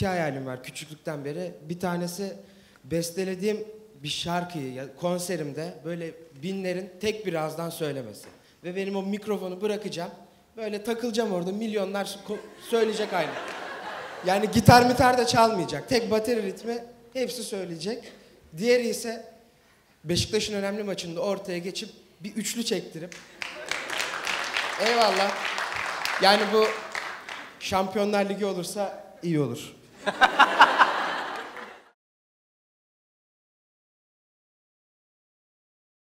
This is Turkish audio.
iki hayalim var küçüklükten beri. Bir tanesi bestelediğim bir şarkıyı konserimde böyle binlerin tek bir ağızdan söylemesi. Ve benim o mikrofonu bırakacağım. Böyle takılacağım orada, milyonlar söyleyecek aynı. Yani gitar da çalmayacak. Tek bateri ritmi hepsi söyleyecek. Diğeri ise Beşiktaş'ın önemli maçında ortaya geçip bir üçlü çektirip eyvallah. Yani bu Şampiyonlar Ligi olursa iyi olur.